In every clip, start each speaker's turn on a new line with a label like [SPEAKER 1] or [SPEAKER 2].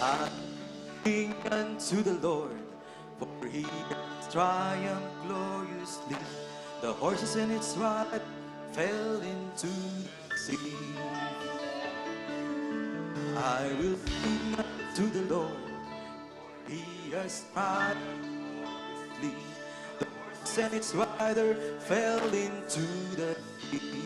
[SPEAKER 1] I sing unto the Lord, for he has triumphed gloriously. The horses and its rider fell into the sea. I will sing unto the Lord, he has triumphed gloriously. The horse and its rider fell into the sea.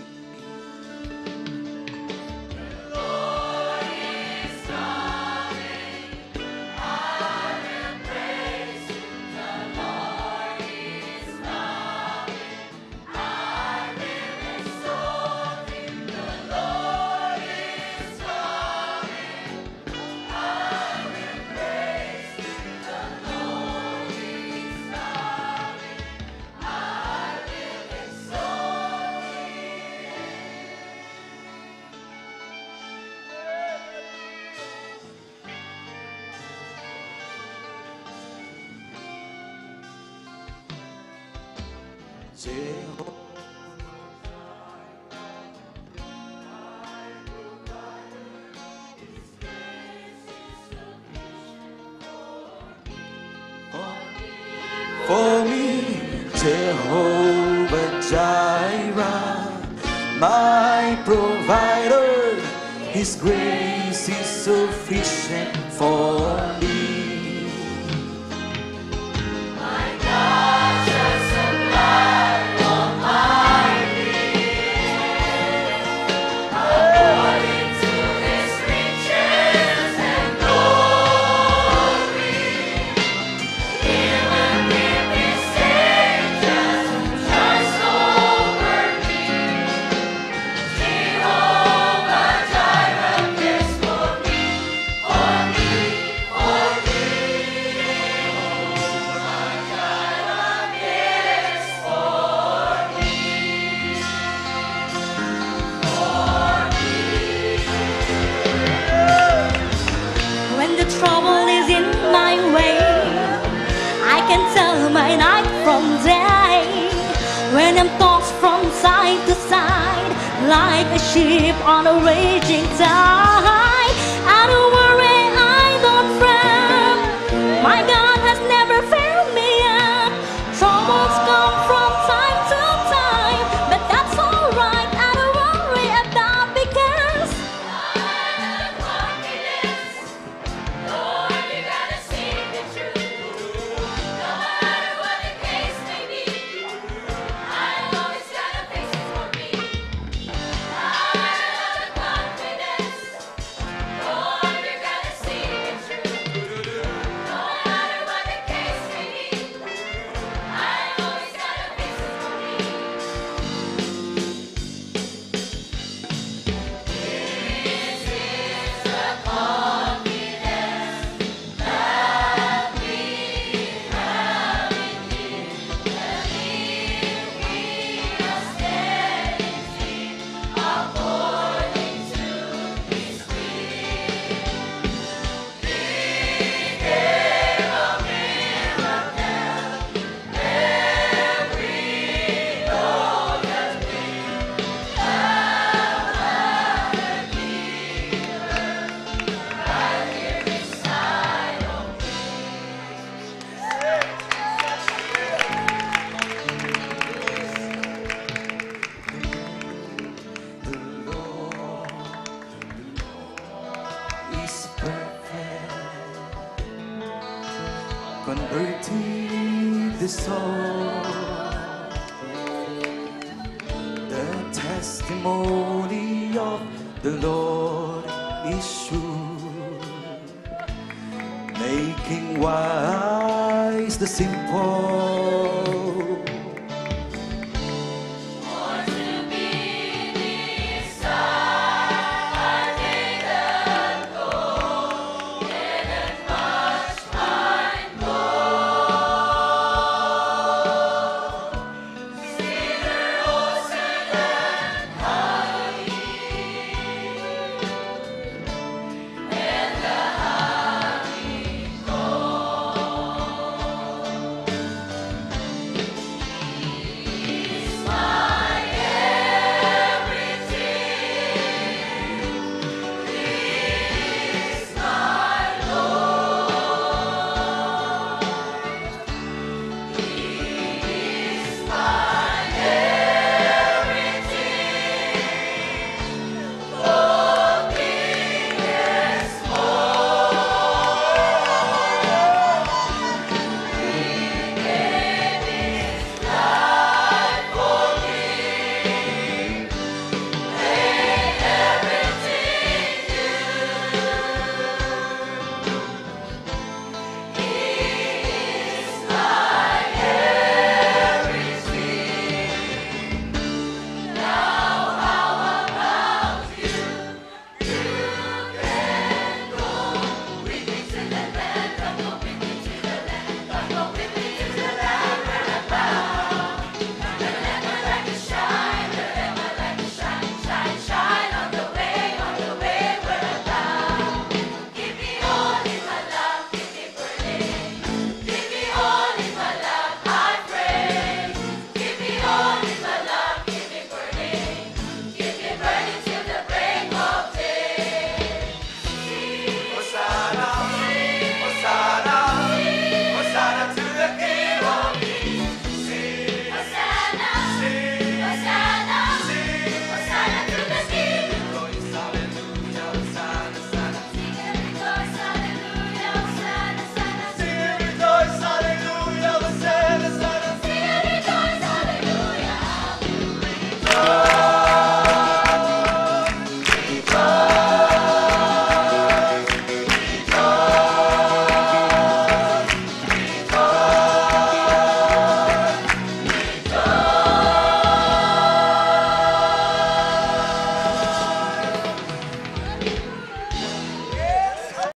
[SPEAKER 1] Jehovah, for me, Jehovah Jireh, my provider, his grace is sufficient for me.
[SPEAKER 2] Trouble is in my way, I can tell my night from day. When I'm tossed from side to side, like a ship on a raging tide, I don't worry, I don't fret. My God has never failed me yet. Troubles come from time to time, but that's alright, I don't worry about because
[SPEAKER 1] converting the soul. The testimony of the Lord is sure, making wise the simple.